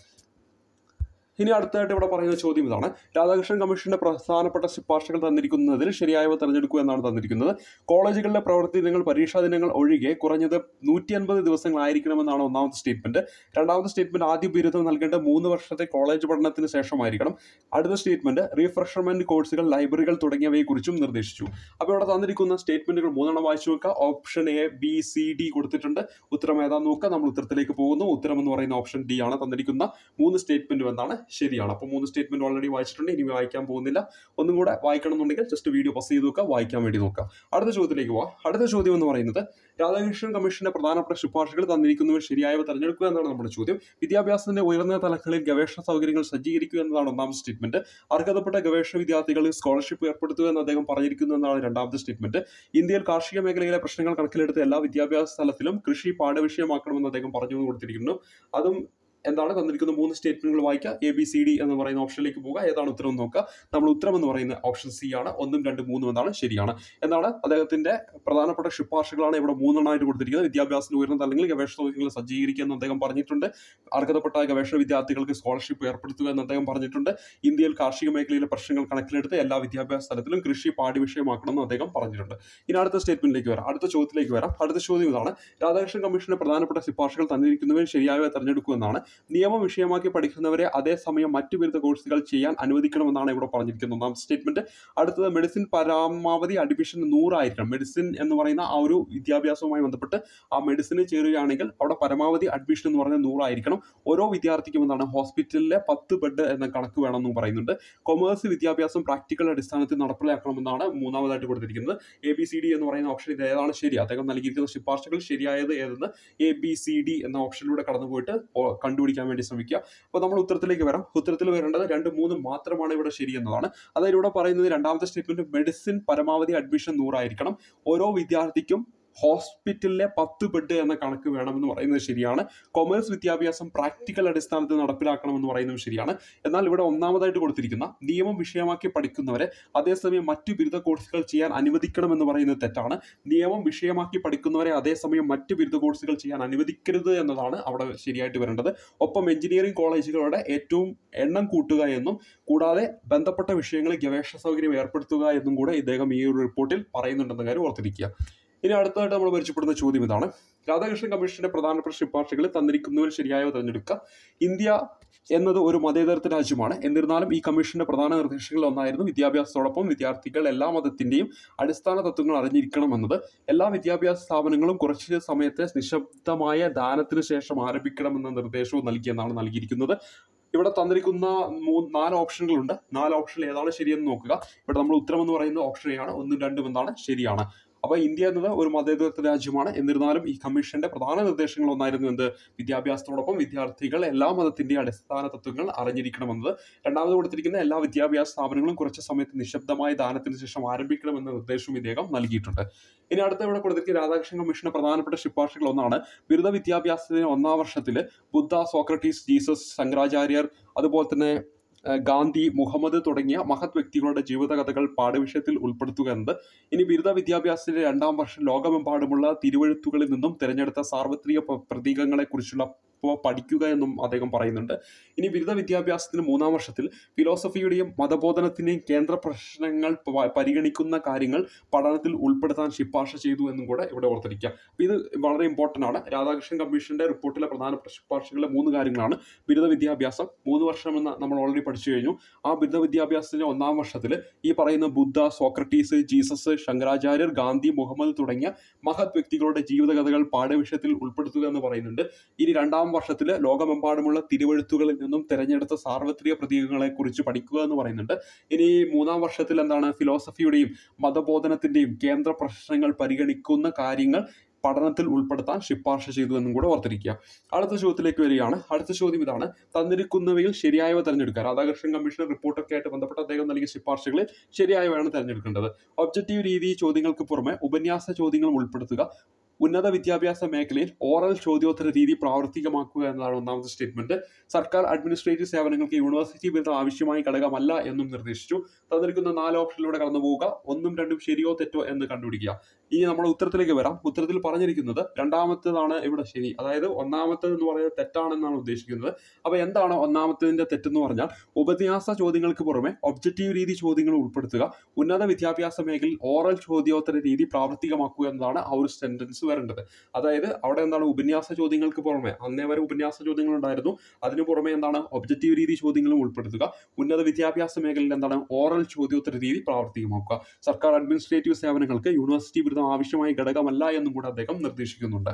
ഇനി അടുത്തായിട്ട് ഇവിടെ പറയുന്ന ചോദ്യം ഇതാണ്: രാധാകൃഷ്ണൻ കമ്മീഷന്റെ പ്രധാനപ്പെട്ട ശുപാർശകൾ തന്നിരിക്കുന്നതിൽ ശരിയായവ തെരഞ്ഞെടുക്കുക എന്നാണ് തന്നിരിക്കുന്നത്. കോളേജുകളിലെ പ്രവൃത്തി ദിനങ്ങൾ പരീക്ഷാ ദിനങ്ങൾ ഒഴികെ കുറഞ്ഞത് നൂറ്റി അൻപത് ദിവസങ്ങളായിരിക്കണമെന്നാണ് ഒന്നാമത്തെ സ്റ്റേറ്റ്മെന്റ്. രണ്ടാമത്തെ സ്റ്റേറ്റ്മെന്റ് ആദ്യ ബിരുദം നൽകേണ്ട മൂന്ന് വർഷത്തെ കോളേജ് പഠനത്തിന് ശേഷമായിരിക്കണം. അടുത്ത സ്റ്റേറ്റ്മെന്റ് റീഫ്രഷ്മെന്റ് കോഴ്സുകൾ, ലൈബ്രറികൾ തുടങ്ങിയവയെക്കുറിച്ചും നിർദ്ദേശിച്ചു. അപ്പോൾ ഇവിടെ തന്നിരിക്കുന്ന സ്റ്റേറ്റ്മെന്റുകൾ മൂന്നെണ്ണം വായിച്ചു നോക്കുക. Option A, B, C, D കൊടുത്തിട്ടുണ്ട്. ഉത്തരം ഏതാന്ന് നോക്കുക. നമ്മൾ ഉത്തരത്തിലേക്ക് പോകുന്നു. ഉത്തരം എന്ന് പറയുന്ന ഓപ്ഷൻ ഡി ആണ്. തന്നിരിക്കുന്ന മൂന്ന് സ്റ്റേറ്റ്മെന്റും എന്താണ്? ശരിയാണ്. അപ്പോൾ മൂന്ന് സ്റ്റേറ്റ്മെന്റ് ഓൾറെഡി വായിച്ചിട്ടുണ്ട്. ഇനി വായിക്കാൻ പോകുന്നില്ല. ഒന്നും കൂടെ വായിക്കണം എന്നുണ്ടെങ്കിൽ ജസ്റ്റ് വീഡിയോ പസ് ചെയ്ത് നോക്കുക, വായിക്കാൻ വേണ്ടി നോക്കുക. അടുത്ത ചോദ്യത്തിലേക്ക് പോവാം. അടുത്ത ചോദ്യം എന്ന് പറയുന്നത് രാധാകൃഷ്ണൻ കമ്മീഷന്റെ പ്രധാനപ്പെട്ട ശുപാർശകൾ തന്നിരിക്കുന്നവർ ശരിയായവ തെരഞ്ഞെടുക്കുക എന്നാണ് നമ്മുടെ ചോദ്യം. വിദ്യാഭ്യാസത്തിന്റെ ഉയർന്ന തലങ്ങളിൽ ഗവേഷണ സൗകര്യങ്ങൾ സജ്ജീകരിക്കുക എന്നതാണ് ഒന്നാമത്തെ സ്റ്റേറ്റ്മെന്റ്. അർഹതപ്പെട്ട ഗവേഷണ വിദ്യാർത്ഥികളിൽ സ്കോളർഷിപ്പ് ഏർപ്പെടുത്തുക എന്ന് അദ്ദേഹം പറഞ്ഞിരിക്കുന്നു എന്നാണ് രണ്ടാമത്തെ സ്റ്റേറ്റ്മെന്റ്. ഇന്ത്യയിൽ കാർഷിക മേഖലയിലെ പ്രശ്നങ്ങൾ കണക്കിലെടുത്ത് എല്ലാ വിദ്യാഭ്യാസ തലത്തിലും കൃഷി പാഠവിഷയമാക്കണമെന്ന് അദ്ദേഹം പറഞ്ഞു കൊടുത്തിരിക്കുന്നു. അതും എന്താണ് തന്നിരിക്കുന്ന മൂന്ന് സ്റ്റേറ്റ്മെന്റുകൾ വായിക്കുക, എ ബി സി ഡി എന്ന് പറയുന്ന ഓപ്ഷനിലേക്ക് പോകുക, ഏതാണ് ഉത്തരം എന്ന് നോക്കുക. നമ്മൾ ഉത്തരം എന്ന് പറയുന്ന ഓപ്ഷൻ സി ആണ്. ഒന്നും രണ്ടും മൂന്നും എന്താണ് ശരിയാണ്. എന്താണ് അദ്ദേഹത്തിന്റെ പ്രധാനപ്പെട്ട ശുപാർശകളാണ് ഇവിടെ മൂന്നെണ്ണമായിട്ട് കൊടുത്തിരിക്കുന്നത്. വിദ്യാഭ്യാസത്തിന് ഉയർന്ന തലങ്ങളിൽ ഗവേഷണ സൗകര്യങ്ങൾ സജ്ജീകരിക്കുക എന്ന് അദ്ദേഹം പറഞ്ഞിട്ടുണ്ട്. അർഹതപ്പെട്ട ഗവേഷണ വിദ്യാർത്ഥികൾക്ക് സ്കോളർഷിപ്പ് ഏർപ്പെടുത്തുക എന്ന് അദ്ദേഹം പറഞ്ഞിട്ടുണ്ട്. ഇന്ത്യയിൽ കാർഷിക മേഖലയിലെ പ്രശ്നങ്ങൾ കണക്കിലെടുത്ത് എല്ലാ വിദ്യാഭ്യാസ തലത്തിലും കൃഷി പാഠ്യവിഷയമാക്കണമെന്ന് അദ്ദേഹം പറഞ്ഞിട്ടുണ്ട്. ഇനി അടുത്ത സ്റ്റേറ്റ്മെന്റിലേക്ക് വരാം, അടുത്ത ചോദ്യത്തിലേക്ക് വരാം. അടുത്ത ചോദ്യം ഇതാണ്: രാധാകൃഷ്ണൻ കമ്മീഷന്റെ പ്രധാനപ്പെട്ട ശുപാർശകൾ തന്നിരിക്കുന്നവയിൽ ശരിയായവ തെരഞ്ഞെടുക്കുമെന്നാണ്. നിയമം വിഷയമാക്കി പഠിക്കുന്നവരെ അതേസമയം മറ്റു ബിരുദ കോഴ്സുകൾ ചെയ്യാൻ അനുവദിക്കണമെന്നാണ് ഇവിടെ പറഞ്ഞിരിക്കുന്നത്. ഒന്നാമത്തെ സ്റ്റേറ്റ്മെന്റ്. അടുത്തത് മെഡിസിൻ പരമാവധി അഡ്മിഷൻ നൂറായിരിക്കണം. മെഡിസിൻ എന്ന് പറയുന്ന ആ ഒരു വിദ്യാഭ്യാസവുമായി ബന്ധപ്പെട്ട് ആ മെഡിസിന് ചേരുകയാണെങ്കിൽ അവിടെ പരമാവധി അഡ്മിഷൻ എന്ന് പറഞ്ഞാൽ നൂറായിരിക്കണം. ഓരോ വിദ്യാർത്ഥിക്കും എന്താണ് ഹോസ്പിറ്റലിലെ പത്ത് ബെഡ് എന്ന കണക്ക് വേണമെന്നും പറയുന്നുണ്ട്. കൊമേഴ്സ് വിദ്യാഭ്യാസം പ്രാക്ടിക്കൽ അടിസ്ഥാനത്തിൽ നടപ്പിലാക്കണമെന്നാണ് മൂന്നാമതായിട്ട് കൊടുത്തിരിക്കുന്നത്. എ ബി സി ഡി എന്ന് പറയുന്ന ഓപ്ഷൻ ഇത് ഏതാണ് ശരി? അദ്ദേഹം നൽകിയിരിക്കുന്ന ശുപാർശകൾ ശരിയായത് ഏതെന്ന് എ ബി സി ഡി എന്ന ഓപ്ഷനിലൂടെ കടന്നുപോയിട്ട് കണ്ടുപിടിക്കാൻ വേണ്ടി ശ്രമിക്കുക. അപ്പോൾ നമ്മൾ ഉത്തരത്തിലേക്ക് വരാം. ഉത്തരത്തിൽ വരേണ്ടത് രണ്ട് മൂന്ന് മാത്രമാണ് ഇവിടെ ശരി എന്നതാണ്. അതായത് ഇവിടെ പറയുന്നത് രണ്ടാമത്തെ സ്റ്റേറ്റ്മെന്റ് മെഡിസിൻ പരമാവധി അഡ്മിഷൻ നൂറായിരിക്കണം. ഓരോ വിദ്യാർത്ഥിക്കും ഹോസ്പിറ്റലിലെ പത്ത് ബെഡ് എന്ന കണക്ക് വേണമെന്ന് പറയുന്നത് ശരിയാണ്. കൊമേഴ്സ് വിദ്യാഭ്യാസം പ്രാക്ടിക്കൽ അടിസ്ഥാനത്തിൽ നടപ്പിലാക്കണമെന്ന് പറയുന്നത് ശരിയാണ്. എന്നാൽ ഇവിടെ ഒന്നാമതായിട്ട് കൊടുത്തിരിക്കുന്ന നിയമം വിഷയമാക്കി പഠിക്കുന്നവരെ അതേസമയം മറ്റു ബിരുദ കോഴ്സുകൾ ചെയ്യാൻ അനുവദിക്കണമെന്ന് പറയുന്നത് തെറ്റാണ്. നിയമം വിഷയമാക്കി പഠിക്കുന്നവരെ അതേസമയം മറ്റു ബിരുദ കോഴ്സുകൾ ചെയ്യാൻ അനുവദിക്കരുത് എന്നതാണ് അവിടെ ശരിയായിട്ട് വരേണ്ടത്. ഒപ്പം എഞ്ചിനീയറിംഗ് കോളേജുകളുടെ ഏറ്റവും എണ്ണം കൂട്ടുക എന്നും കൂടാതെ ബന്ധപ്പെട്ട വിഷയങ്ങളിൽ ഗവേഷണ സൗകര്യം ഏർപ്പെടുത്തുക എന്നും കൂടെ ഇദ്ദേഹം ഈ ഒരു റിപ്പോർട്ടിൽ പറയുന്നുണ്ടെന്ന കാര്യം ഓർത്തിരിക്കുക. ഇനി അടുത്തതായിട്ട് നമ്മൾ പരിചയപ്പെടുന്ന ചോദ്യം ഇതാണ്: രാധാകൃഷ്ണൻ കമ്മീഷന്റെ പ്രധാനപ്പെട്ട ശുപാർശകൾ തന്നിരിക്കുന്നവർ ശരിയായവ തിരഞ്ഞെടുക്കുക. ഇന്ത്യ എന്നത് ഒരു മതേതരത്വ രാജ്യമാണ്. എന്നിരുന്നാലും ഈ കമ്മീഷന്റെ പ്രധാന നിർദ്ദേശങ്ങളിൽ ഒന്നായിരുന്നു വിദ്യാഭ്യാസത്തോടൊപ്പം വിദ്യാർത്ഥികൾ എല്ലാ മതത്തിന്റെയും അടിസ്ഥാന തത്വങ്ങൾ അറിഞ്ഞിരിക്കണം എന്നത്. എല്ലാ വിദ്യാഭ്യാസ സ്ഥാപനങ്ങളും കുറച്ച് സമയത്തെ നിശബ്ദമായ ദാനത്തിന് ശേഷം ആരംഭിക്കണമെന്ന നിർദ്ദേശവും നൽകിയെന്നാണ് നൽകിയിരിക്കുന്നത്. ഇവിടെ തന്നിരിക്കുന്ന മൂന്ന് നാല് ഓപ്ഷനുകളുണ്ട്. നാല് ഓപ്ഷനിൽ ഏതാണ് ശരിയെന്ന് നോക്കുക. ഇവിടെ നമ്മൾ ഉത്തരം എന്ന് പറയുന്ന ഓപ്ഷൻ ആണ്. ഒന്നും രണ്ടും എന്താണ് ശരിയാണ്. അപ്പോൾ ഇന്ത്യ എന്നത് ഒരു മതേതരത്വ രാജ്യമാണ്. എന്നിരുന്നാലും ഈ കമ്മീഷന്റെ പ്രധാന നിർദ്ദേശങ്ങൾ ഒന്നായിരുന്നു എന്ത്? വിദ്യാഭ്യാസത്തോടൊപ്പം വിദ്യാർത്ഥികൾ എല്ലാ മതത്തിന്റെയും അടിസ്ഥാന തത്വങ്ങൾ അറിഞ്ഞിരിക്കണമെന്നത്. രണ്ടാമത് കൊടുത്തിരിക്കുന്ന എല്ലാ വിദ്യാഭ്യാസ സ്ഥാപനങ്ങളും കുറച്ച് സമയത്ത് നിശബ്ദമായ ദാനത്തിന് ശേഷം ആരംഭിക്കണമെന്ന നിർദ്ദേശവും ഇദ്ദേഹം നൽകിയിട്ടുണ്ട്. ഇനി അടുത്ത ഇവിടെ കൊടുത്തിരിക്കുന്ന രാധാകൃഷ്ണൻ കമ്മീഷന്റെ പ്രധാനപ്പെട്ട ശുപാർശകൾ ഒന്നാണ് ബിരുദ വിദ്യാഭ്യാസത്തിന് ഒന്നാം വർഷത്തിൽ ബുദ്ധ, സോക്രട്ടീസ്, ജീസസ്, ശങ്കരാചാര്യർ, അതുപോലെ തന്നെ ഗാന്ധി, മുഹമ്മദ് തുടങ്ങിയ മഹത് വ്യക്തികളുടെ ജീവിതകഥകൾ പാഠ്യവിഷയത്തിൽ ഉൾപ്പെടുത്തുക എന്നത്. ഇനി ബിരുദ വിദ്യാഭ്യാസത്തിന്റെ രണ്ടാം വർഷം ലോകമെമ്പാടുമുള്ള തിരുവെഴുത്തുകളിൽ നിന്നും തിരഞ്ഞെടുത്ത സാർവത്രിക പ്രതീകങ്ങളെ കുറിച്ചുള്ള പഠിക്കുക എന്നും അദ്ദേഹം പറയുന്നുണ്ട്. ഇനി ബിരുദ വിദ്യാഭ്യാസത്തിന് മൂന്നാം വർഷത്തിൽ ഫിലോസഫിയുടെയും മതബോധനത്തിന്റെയും കേന്ദ്ര പ്രശ്നങ്ങൾ പരിഗണിക്കുന്ന കാര്യങ്ങൾ പഠനത്തിൽ ഉൾപ്പെടുത്താൻ ശുപാർശ ചെയ്തു എന്നും കൂടെ ഇവിടെ ഓർത്തിരിക്കുക. ഇത് വളരെ ഇമ്പോർട്ടൻ്റ് ആണ്. രാധാകൃഷ്ണൻ കമ്മീഷന്റെ റിപ്പോർട്ടിലെ പ്രധാനപ്പെട്ട ശുപാർശകളിലെ മൂന്ന് കാര്യങ്ങളാണ്. ബിരുദ വിദ്യാഭ്യാസം മൂന്ന് വർഷമെന്ന് നമ്മൾ ഓൾറെഡി പഠിച്ചു കഴിഞ്ഞു. ആ ബിരുദ വിദ്യാഭ്യാസത്തിന്റെ ഒന്നാം വർഷത്തിൽ ഈ പറയുന്ന ബുദ്ധ, സോക്രട്ടീസ്, ജീസസ്, ശങ്കരാചാര്യർ, ഗാന്ധി, മുഹമ്മദ് തുടങ്ങിയ മഹത് വ്യക്തികളുടെ ജീവിതകഥകൾ പാഠ്യവിഷയത്തിൽ ഉൾപ്പെടുത്തുക എന്ന് പറയുന്നുണ്ട്. ഇനി രണ്ടാം വർഷത്തിൽ ലോകമെമ്പാടുമുള്ള തിരുവെഴുത്തുകളിൽ നിന്നും തിരഞ്ഞെടുത്ത സാർവത്രിക പ്രതീകങ്ങളെ കുറിച്ച് പഠിക്കുക എന്ന് പറയുന്നുണ്ട്. ഇനി മൂന്നാം വർഷത്തിൽ എന്താണ്? ഫിലോസഫിയുടെയും മതബോധനത്തിന്റെയും കേന്ദ്ര പ്രശ്നങ്ങൾ പരിഗണിക്കുന്ന കാര്യങ്ങൾ പഠനത്തിൽ ഉൾപ്പെടുത്താൻ ശുപാർശ ചെയ്തു എന്നും കൂടെ ഓർത്തിരിക്കുക. അടുത്ത ചോദ്യത്തിലേക്ക് വരികയാണ്. അടുത്ത ചോദ്യം ഇതാണ്: തന്നിരിക്കുന്നവയിൽ ശരിയായവ തിരഞ്ഞെടുക്കുക. രാധാകൃഷ്ണൻ കമ്മീഷൻ റിപ്പോർട്ടൊക്കെ ആയിട്ട് ബന്ധപ്പെട്ട് അദ്ദേഹം നൽകിയ ശുപാർശകളിൽ ശരിയായവയാണ് തിരഞ്ഞെടുക്കേണ്ടത്. ഒബ്ജക്റ്റീവ് രീതി ചോദ്യങ്ങൾക്ക് പുറമെ ഉപന്യാസ ചോദ്യങ്ങളും ഉൾപ്പെടുത്തുക. ഉന്നത വിദ്യാഭ്യാസ മേഖലയിൽ ഓറൽ ചോദ്യോത്തര രീതി പ്രാവർത്തികമാക്കുക എന്നതാണ് ഒന്നാമത്തെ സ്റ്റേറ്റ്മെന്റ്. സർക്കാർ അഡ്മിനിസ്ട്രേറ്റീവ് സേവനങ്ങൾക്ക് യൂണിവേഴ്സിറ്റി ബിരുദം ആവശ്യമായ ഘടകമല്ല എന്നും നിർദ്ദേശിച്ചു. തന്നിരിക്കുന്ന നാല് ഓപ്ഷനിലൂടെ കടന്നു പോവുക. ഒന്നും രണ്ടും ശരിയോ തെറ്റോ എന്ന് കണ്ടുപിടിക്കുക. ഇനി നമ്മൾ ഉത്തരത്തിലേക്ക് വരാം. ഉത്തരത്തിൽ പറഞ്ഞിരിക്കുന്നത് രണ്ടാമത്തേതാണ് ഇവിടെ ശരി. അതായത് ഒന്നാമത്തേത് എന്ന് പറയുന്നത് തെറ്റാണെന്നാണ് ഉദ്ദേശിക്കുന്നത്. അപ്പോൾ എന്താണ് ഒന്നാമത്തതിന്റെ തെറ്റെന്ന് പറഞ്ഞാൽ ഉപന്യാസ ചോദ്യങ്ങൾക്ക് പുറമെ ഒബ്ജക്റ്റീവ് രീതി ചോദ്യങ്ങൾ ഉൾപ്പെടുത്തുക. ഉന്നത വിദ്യാഭ്യാസ മേഖലയിൽ ഓറൽ ചോദ്യോത്തര രീതി പ്രാവർത്തികമാക്കുക എന്നതാണ് ആ ഒരു സെന്റൻസ് വരേണ്ടത്. അതായത് അവിടെ എന്താണ്? ഉപന്യാസ ചോദ്യങ്ങൾക്ക് പുറമെ, അന്നേ വരെ ഉപന്യാസ ചോദ്യങ്ങൾ ഉണ്ടായിരുന്നു, അതിനു പുറമെ എന്താണ്? ഒബ്ജക്റ്റീവ് രീതി ചോദ്യങ്ങളും ഉൾപ്പെടുത്തുക. ഉന്നത വിദ്യാഭ്യാസ മേഖലയിൽ എന്താണ്? ഓറൽ ചോദ്യോത്തര രീതി പ്രാവർത്തികമാക്കുക. സർക്കാർ അഡ്മിനിസ്ട്രേറ്റീവ് സേവനങ്ങൾക്ക് യൂണിവേഴ്സിറ്റി ബിരുദം ആവശ്യമായ ഘടകമല്ല എന്നും കൂടെ അദ്ദേഹം നിർദ്ദേശിക്കുന്നുണ്ട്.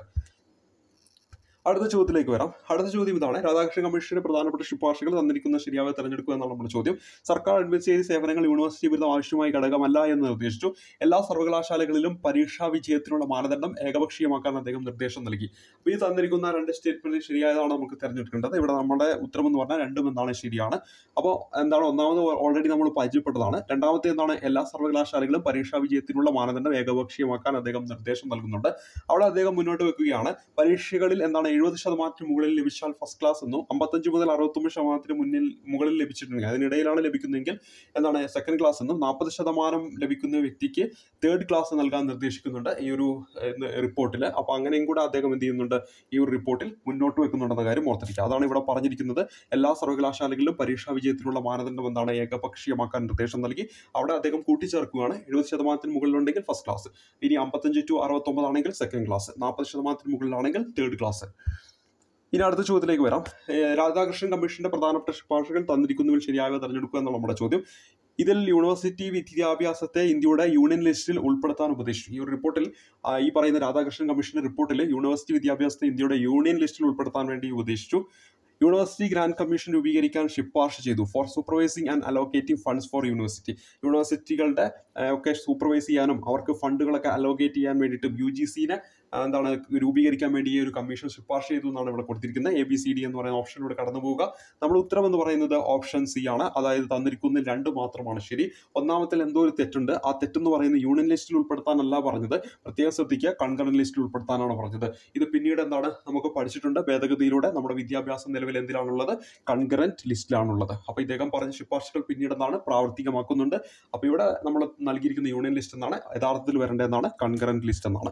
അടുത്ത ചോദ്യത്തിലേക്ക് വരാം. അടുത്ത ചോദ്യം ഇതാണ്: രാധാകൃഷ്ണൻ കമ്മീഷന്റെ പ്രധാനപ്പെട്ട ശുപാർശകൾ തന്നിരിക്കുന്ന ശരിയായ തിരഞ്ഞെടുക്കുക എന്നാണ് നമ്മുടെ ചോദ്യം. സർക്കാർ അഡ്മിനിസ്ട്രേറ്റീവ് സേവനങ്ങൾ യൂണിവേഴ്സിറ്റി ബിരുദം ആവശ്യമായ ഘടകമല്ല എന്ന് നിർദ്ദേശിച്ചു. എല്ലാ സർവകലാശാലകളിലും പരീക്ഷാ വിജയത്തിനുള്ള മാനദണ്ഡം ഏകപക്ഷീയമാക്കാൻ അദ്ദേഹം നിർദ്ദേശം നൽകി. അപ്പോൾ ഈ തന്നിരിക്കുന്ന രണ്ട് സ്റ്റേറ്റ്മെന്റ് ശരിയായതാണ് നമുക്ക് തിരഞ്ഞെടുക്കേണ്ടത്. ഇവിടെ നമ്മുടെ ഉത്തരം എന്ന് പറഞ്ഞാൽ രണ്ടും എന്താണ് ശരിയാണ്. അപ്പോൾ എന്താണ്? ഒന്നാമത് ഓൾറെഡി നമ്മൾ പരിചയപ്പെട്ടതാണ്. രണ്ടാമത്തെ എന്താണ്? എല്ലാ സർവകലാശാലകളും പരീക്ഷാ വിജയത്തിനുള്ള മാനദണ്ഡം ഏകപക്ഷീയമാക്കാൻ അദ്ദേഹം നിർദ്ദേശം നൽകുന്നുണ്ട്. അവിടെ അദ്ദേഹം മുന്നോട്ട് വെക്കുകയാണ് പരീക്ഷകളിൽ എന്താണ് എഴുപത് ശതമാനത്തിന് മുകളിൽ ലഭിച്ചാൽ ഫസ്റ്റ് ക്ലാസ് എന്നും അമ്പത്തഞ്ച് മുതൽ അറുപത്തൊമ്പത് ശതമാനത്തിന് മുന്നിൽ മുകളിൽ ലഭിച്ചിട്ടുണ്ടെങ്കിൽ അതിനിടയിലാണ് ലഭിക്കുന്നതെങ്കിൽ എന്താണ് സെക്കൻഡ് ക്ലാസ് എന്നും നാൽപ്പത് ശതമാനം ലഭിക്കുന്ന വ്യക്തിക്ക് തേർഡ് ക്ലാസ് നൽകാൻ നിർദ്ദേശിക്കുന്നുണ്ട് ഈ ഒരു റിപ്പോർട്ടിൽ. അപ്പോൾ അങ്ങനെയും കൂടെ അദ്ദേഹം എന്ത് ചെയ്യുന്നുണ്ട്, ഈ ഒരു റിപ്പോർട്ടിൽ മുന്നോട്ട് വെക്കുന്നുണ്ടെന്ന കാര്യം ഓർത്തിരിക്കുക. അതാണ് ഇവിടെ പറഞ്ഞിരിക്കുന്നത്. എല്ലാ സർവകലാശാലകളിലും പരീക്ഷാ വിജയത്തിനുള്ള മാനദണ്ഡം എന്താണ്, ഏകപക്ഷീയമാക്കാൻ നിർദ്ദേശം നൽകി. അവിടെ അദ്ദേഹം കൂട്ടിച്ചേർക്കുകയാണ്. എഴുപത് ശതമാനത്തിന് മുകളിലുണ്ടെങ്കിൽ ഫസ്റ്റ് ക്ലാസ്, ഇനി അമ്പത്തഞ്ച് ടു അറുപത്തൊമ്പത് ആണെങ്കിൽ സെക്കൻഡ് ക്ലാസ്, നാൽപ്പത് ശതമാനത്തിന് മുകളിലാണെങ്കിൽ തേർഡ് ക്ലാസ്. ഇനി അടുത്ത ചോദ്യത്തിലേക്ക് വരാം. രാധാകൃഷ്ണൻ കമ്മീഷന്റെ പ്രധാനപ്പെട്ട ശുപാർശകൾ തന്നിരിക്കുന്നതിൽ ശരിയായവ തെരഞ്ഞെടുക്കുക എന്നുള്ള നമ്മുടെ ചോദ്യം. ഇതിൽ യൂണിവേഴ്സിറ്റി വിദ്യാഭ്യാസത്തെ ഇന്ത്യയുടെ യൂണിയൻ ലിസ്റ്റിൽ ഉൾപ്പെടുത്താൻ ഉപദേശിച്ചു. ഈ ഒരു റിപ്പോർട്ടിൽ ഈ പറയുന്ന രാധാകൃഷ്ണൻ കമ്മീഷന്റെ റിപ്പോർട്ടിൽ യൂണിവേഴ്സിറ്റി വിദ്യാഭ്യാസത്തെ ഇന്ത്യയുടെ യൂണിയൻ ലിസ്റ്റിൽ ഉൾപ്പെടുത്താൻ വേണ്ടി ഉപദേശിച്ചു. യൂണിവേഴ്സിറ്റി ഗ്രാന്റ് കമ്മീഷൻ രൂപീകരിക്കാൻ ശുപാർശ ചെയ്തു for supervising and allocating funds for university. യൂണിവേഴ്സിറ്റികളുടെ ഒക്കെ സൂപ്പർവൈസ് ചെയ്യാനും അവർക്ക് ഫണ്ടുകളൊക്കെ അലോക്കേറ്റ് ചെയ്യാൻ വേണ്ടിയിട്ട് യു ജി സിനെ എന്താണ് രൂപീകരിക്കാൻ വേണ്ടി ഒരു കമ്മീഷൻ ശുപാർശ ചെയ്തു എന്നാണ് ഇവിടെ കൊടുത്തിരിക്കുന്നത്. എ ബി സി ഡി എന്ന് പറയുന്ന ഓപ്ഷനിലൂടെ കടന്നു പോവുക. നമ്മുടെ ഉത്തരം എന്ന് പറയുന്നത് ഓപ്ഷൻ സി ആണ്. അതായത് തന്നിരിക്കുന്ന രണ്ട് മാത്രമാണ് ശരി. ഒന്നാമത്തിൽ എന്തോ ഒരു തെറ്റുണ്ട്. ആ തെറ്റെന്ന് പറയുന്നത് യൂണിയൻ ലിസ്റ്റിൽ ഉൾപ്പെടുത്താനല്ല പറഞ്ഞത്, പ്രത്യേകം ശ്രദ്ധിക്കുക, കൺകറന്റ് ലിസ്റ്റിൽ ഉൾപ്പെടുത്താനാണ് പറഞ്ഞത്. ഇത് പിന്നീട് എന്താണ് നമുക്ക് പഠിച്ചിട്ടുണ്ട് ഭേദഗതിയിലൂടെ. നമ്മുടെ വിദ്യാഭ്യാസം നിലവിൽ എന്തിലാണുള്ളത്, കൺകറന്റ് ലിസ്റ്റിലാണുള്ളത്. അപ്പോൾ ഇദ്ദേഹം പറഞ്ഞ ശുപാർശകൾ പിന്നീട് എന്താണ് പ്രാവർത്തികമാക്കുന്നുണ്ട്. അപ്പോൾ ഇവിടെ നമ്മൾ നൽകിയിരിക്കുന്ന യൂണിയൻ ലിസ്റ്റ് എന്നാണ്, യഥാർത്ഥത്തിൽ വരേണ്ടതെന്നാണ് കൺകറന്റ് ലിസ്റ്റ് എന്നാണ്.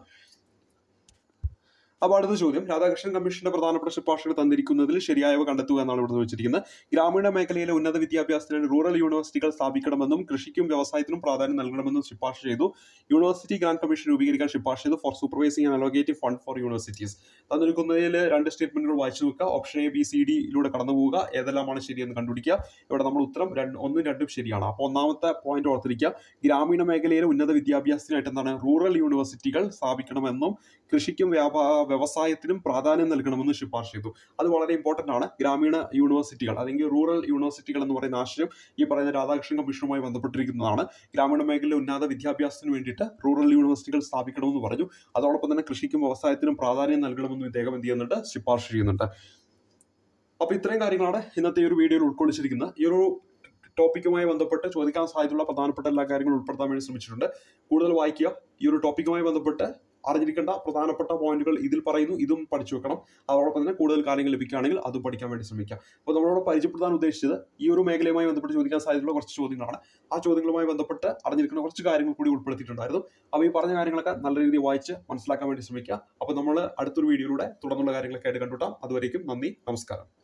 അപ്പോൾ അടുത്ത ചോദ്യം, രാധാകൃഷ്ണൻ കമ്മീഷന്റെ പ്രധാനപ്പെട്ട ശുപാർശകൾ തന്നിരിക്കുന്നതിൽ ശരിയായവ കണ്ടെത്തുക എന്നാണ് ഇവിടെ ചോദിച്ചിരിക്കുന്നത്. ഗ്രാമീണ മേഖലയിലെ ഉന്നത വിദ്യാഭ്യാസത്തിന് റൂറൽ യൂണിവേഴ്സിറ്റികൾ സ്ഥാപിക്കണമെന്നും കൃഷിക്കും വ്യവസായത്തിനും പ്രാധാന്യം നൽകണമെന്നും ശുപാർശ ചെയ്തു. യൂണിവേഴ്സിറ്റി ഗ്രാന്റ് കമ്മീഷൻ രൂപീകരിക്കാൻ ശുപാർശ ചെയ്തു for supervising and allocative fund for universities. തന്നിരിക്കുന്നതിൽ രണ്ട് സ്റ്റേറ്റ്മെന്റുകൾ വായിച്ചു നോക്കുക. ഓപ്ഷൻ എ ബി സി ഡിയിലൂടെ കടന്നു പോവുക. ഏതെല്ലാമാണ് ശരിയെന്ന് കണ്ടുപിടിക്കുക. ഇവിടെ നമ്മൾ ഉത്തരം രണ്ട് ഒന്നും രണ്ടും ശരിയാണ്. അപ്പോൾ ഒന്നാമത്തെ പോയിന്റ് ഓർത്തിരിക്കുക, ഗ്രാമീണ മേഖലയിലെ ഉന്നത വിദ്യാഭ്യാസത്തിനായിട്ട് എന്താണ് റൂറൽ യൂണിവേഴ്സിറ്റികൾ സ്ഥാപിക്കണമെന്നും കൃഷിക്കും വ്യാപാ വ്യവസായത്തിനും പ്രാധാന്യം നൽകണമെന്ന് ശുപാർശ ചെയ്തു. അത് വളരെ ഇമ്പോർട്ടന്റ് ആണ്. ഗ്രാമീണ യൂണിവേഴ്സിറ്റികൾ അല്ലെങ്കിൽ റൂറൽ യൂണിവേഴ്സിറ്റികൾ എന്ന് പറയുന്ന ആശയം ഈ പറയുന്ന രാധാകൃഷ്ണൻ കമ്മീഷനുമായി ബന്ധപ്പെട്ടിരിക്കുന്നതാണ്. ഗ്രാമീണ മേഖലയിലെ ഉന്നത വിദ്യാഭ്യാസത്തിന് വേണ്ടിയിട്ട് റൂറൽ യൂണിവേഴ്സിറ്റികൾ സ്ഥാപിക്കണമെന്ന് പറഞ്ഞു. അതോടൊപ്പം തന്നെ കൃഷിക്കും വ്യവസായത്തിനും പ്രാധാന്യം നൽകണമെന്ന് ഇദ്ദേഹം എന്ത് ചെയ്യുന്നുണ്ട്, ശുപാർശ ചെയ്യുന്നുണ്ട്. അപ്പോൾ ഇത്രയും കാര്യങ്ങളാണ് ഇന്നത്തെ ഒരു വീഡിയോയിൽ ഉൾക്കൊള്ളിച്ചിരിക്കുന്നത്. ഈ ഒരു ടോപ്പിക്കുമായി ബന്ധപ്പെട്ട് ചോദിക്കാൻ സാധ്യതയുള്ള പ്രധാനപ്പെട്ട എല്ലാ കാര്യങ്ങളും ഉൾപ്പെടുത്താൻ വേണ്ടി ശ്രമിച്ചിട്ടുണ്ട്. കൂടുതൽ വായിക്കുക. ഈ ഒരു ടോപ്പിക്കുമായി ബന്ധപ്പെട്ട് അറിഞ്ഞിരിക്കേണ്ട പ്രധാനപ്പെട്ട പോയിന്റുകൾ ഇതിൽ പറയുന്നു, ഇതും പഠിച്ചു വെക്കണം. അതോടൊപ്പം തന്നെ കൂടുതൽ കാര്യങ്ങൾ ലഭിക്കുകയാണെങ്കിൽ അതും പഠിക്കാൻ വേണ്ടി ശ്രമിക്കാം. അപ്പോൾ നമ്മളോട് പരിചയപ്പെടുത്താൻ ഉദ്ദേശിച്ചത് ഈ ഒരു മേഖലയുമായി ബന്ധപ്പെട്ട് ചോദിക്കാൻ സാധ്യതയുള്ള കുറച്ച് ചോദ്യങ്ങളാണ്. ആ ചോദ്യങ്ങളുമായി ബന്ധപ്പെട്ട് അറിഞ്ഞിരിക്കുന്ന കുറച്ച് കാര്യങ്ങൾ കൂടി ഉൾപ്പെടുത്തിയിട്ടുണ്ടായിരുന്നു. അപ്പോൾ ഈ പറഞ്ഞ കാര്യങ്ങളൊക്കെ നല്ല രീതിയിൽ വായിച്ച് മനസ്സിലാക്കാൻ വേണ്ടി ശ്രമിക്കുക. അപ്പോൾ നമ്മൾ അടുത്തൊരു വീഡിയോയിലൂടെ തുടർന്നുള്ള കാര്യങ്ങളൊക്കെ ആയിട്ട് കണ്ടുമുട്ടാം. അതുവരേക്കും നന്ദി, നമസ്കാരം.